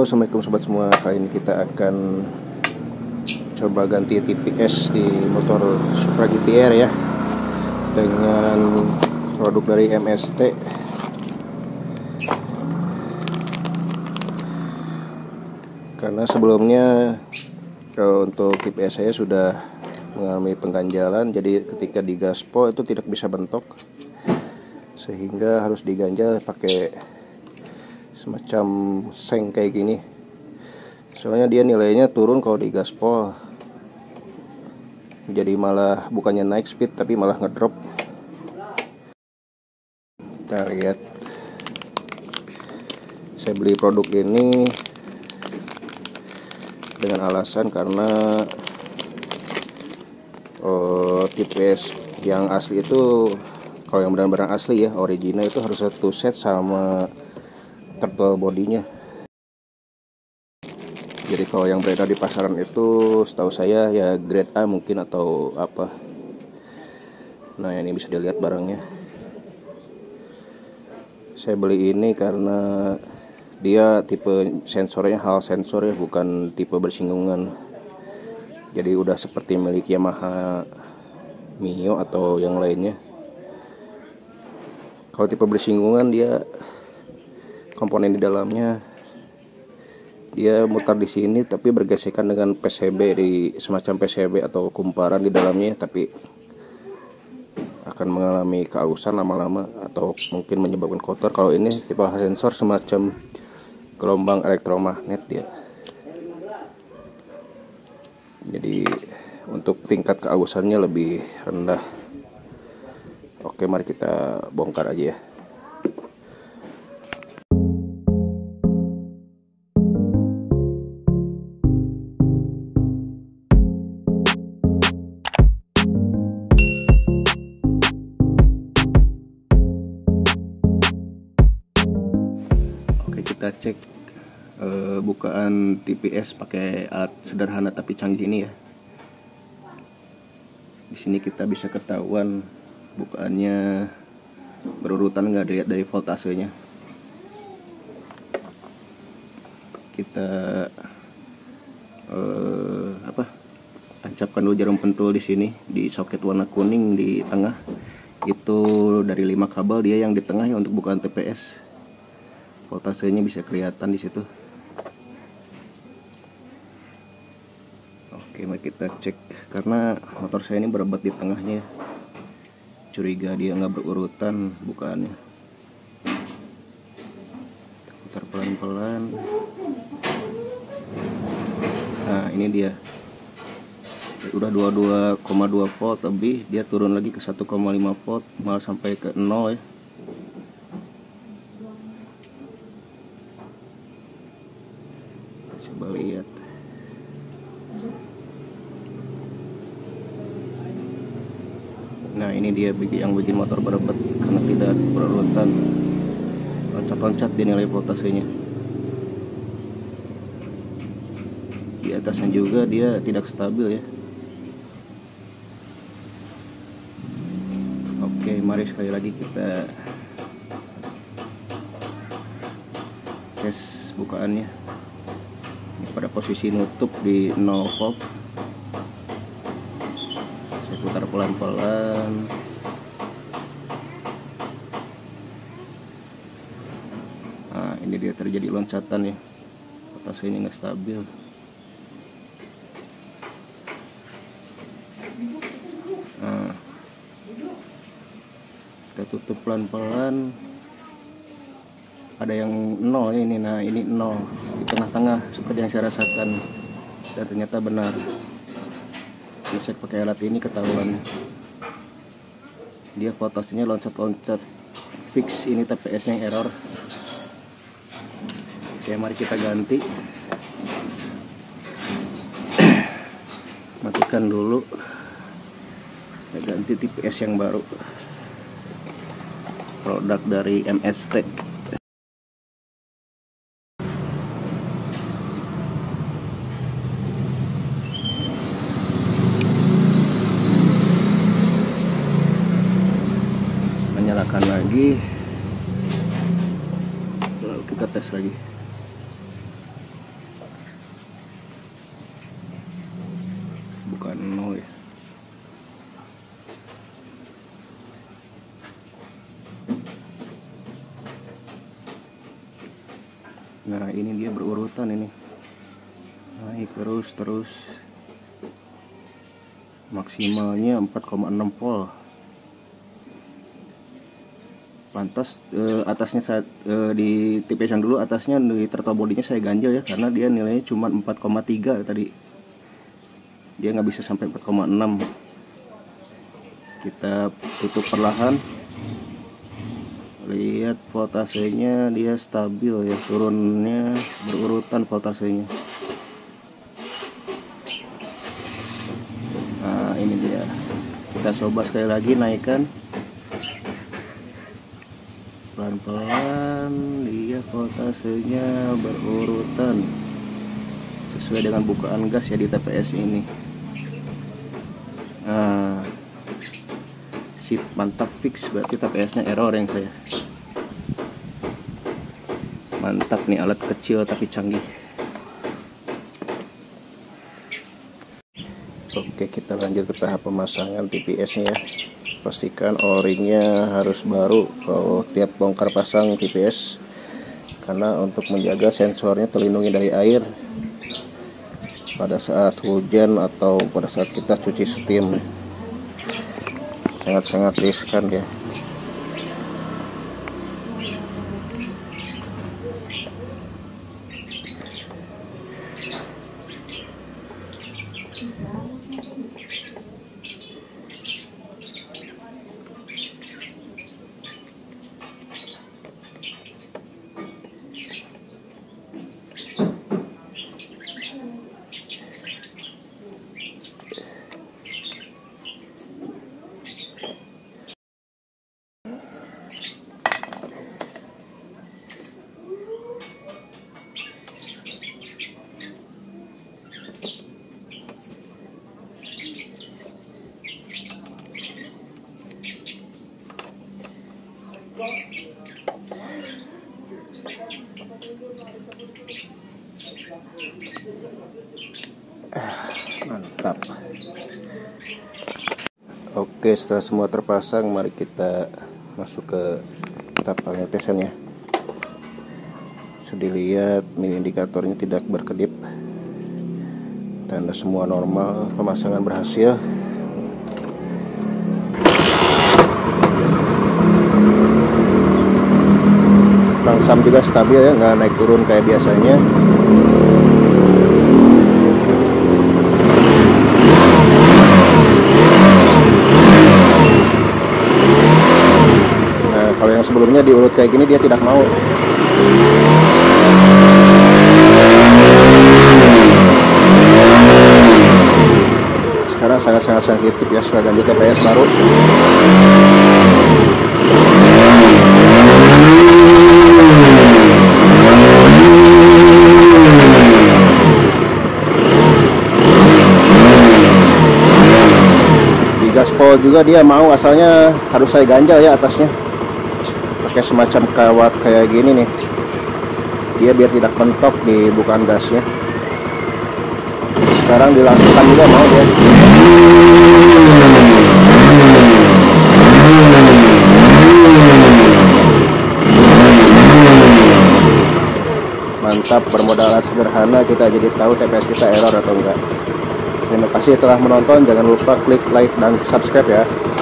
Halo, assalamualaikum sobat semua. Kali ini kita akan coba ganti TPS di motor Supra GTR ya, dengan produk dari MST. Karena sebelumnya untuk TPS saya sudah mengalami pengganjalan, jadi ketika digaspol itu tidak bisa bentok, sehingga harus diganjal pakai semacam seng kayak gini. Soalnya dia nilainya turun kalau digaspol, jadi malah bukannya naik speed tapi malah ngedrop. Kita lihat, saya beli produk ini dengan alasan karena TPS yang asli itu, kalau yang benar-benar asli ya, original itu harus satu set sama turtle bodinya. Jadi kalau yang beredar di pasaran itu setahu saya ya grade A mungkin atau apa. Nah, ini bisa dilihat barangnya. Saya beli ini karena dia tipe sensornya hal sensor ya, bukan tipe bersinggungan. Jadi udah seperti milik Yamaha Mio atau yang lainnya. Kalau tipe bersinggungan, dia komponen di dalamnya dia mutar di sini tapi bergesekan dengan PCB, di semacam PCB atau kumparan di dalamnya, tapi akan mengalami keausan lama-lama atau mungkin menyebabkan kotor. Kalau ini tipe sensor semacam gelombang elektromagnet dia. Jadi untuk tingkat keausannya lebih rendah. Oke, mari kita bongkar aja ya. Kita cek bukaan TPS pakai alat sederhana tapi canggih ini ya. Di sini kita bisa ketahuan bukaannya berurutan, nggak dilihat dari voltasenya. Kita tancapkan dulu jarum pentul di sini di soket warna kuning di tengah. Itu dari 5 kabel, dia yang di tengah ya untuk bukaan TPS. Voltasenya bisa kelihatan di situ. Oke, mari kita cek. Karena motor saya ini berebut di tengahnya, curiga dia nggak berurutan bukaannya. Putar pelan-pelan. Nah, ini dia. Udah 22,2 volt lebih, dia turun lagi ke 1,5 volt, malah sampai ke 0 ya. Coba lihat. Nah, ini dia yang bikin motor berebut karena tidak berurutan, loncat-loncat di nilai voltasenya. Di atasnya juga dia tidak stabil ya. Oke, mari sekali lagi kita tes bukaannya. Pada posisi nutup di 0 volt. Saya putar pelan-pelan. Nah, ini dia terjadi loncatan ya. Voltasenya nggak stabil. Nah, kita tutup pelan-pelan. Ada yang 0 ini. Nah, ini 0 di tengah-tengah seperti yang saya rasakan, dan ternyata benar. Dicek pakai alat ini ketahuan dia voltasenya loncat-loncat fix. Ini TPS nya error. Oke, mari kita ganti. Matikan dulu, kita ganti TPS yang baru, produk dari MST. Nyalakan lagi, lalu kita tes lagi. bukan 0 ya. Nah ini dia berurutan, ini naik terus maksimalnya 4,6 volt. Pantas atasnya saat di TPS yang dulu atasnya di throttle bodinya saya ganjel ya, karena dia nilainya cuma 4,3 tadi, dia nggak bisa sampai 4,6. Kita tutup perlahan, lihat voltasenya dia stabil ya, turunnya berurutan voltasenya. Nah ini dia, kita coba sekali lagi naikkan pelan-pelan, dia voltasenya berurutan sesuai dengan bukaan gas ya di TPS ini. Nah sip, mantap, fix, berarti TPS nya error yang saya. Mantap nih, alat kecil tapi canggih. Oke, kita lanjut ke tahap pemasangan TPS nya ya. Pastikan o-ringnya harus baru kalau tiap bongkar pasang TPS, karena untuk menjaga sensornya terlindungi dari air pada saat hujan atau pada saat kita cuci setim. Sangat-sangat riskan ya. Mantap. Oke, setelah semua terpasang, mari kita masuk ke tahap pengetesannya. Sudah dilihat mini indikatornya tidak berkedip, tanda semua normal, pemasangan berhasil. Langsam juga stabil ya, nggak naik turun kayak biasanya. Nah kalau yang sebelumnya diurut kayak gini dia tidak mau. Sekarang sangat-sangat sensitif ya setelah ganti TPS baru. Gaspol juga dia mau, asalnya harus saya ganjal ya atasnya pakai semacam kawat kayak gini nih, dia biar tidak mentok di bukaan gasnya. Sekarang dilangsungkan juga mau dia. Mantap, bermodal alat sederhana kita jadi tahu TPS kita error atau enggak. Terima kasih telah menonton, jangan lupa klik like dan subscribe ya.